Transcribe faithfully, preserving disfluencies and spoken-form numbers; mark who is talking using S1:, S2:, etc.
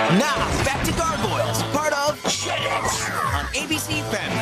S1: Now, back to Gargoyles, part of on A B C Family.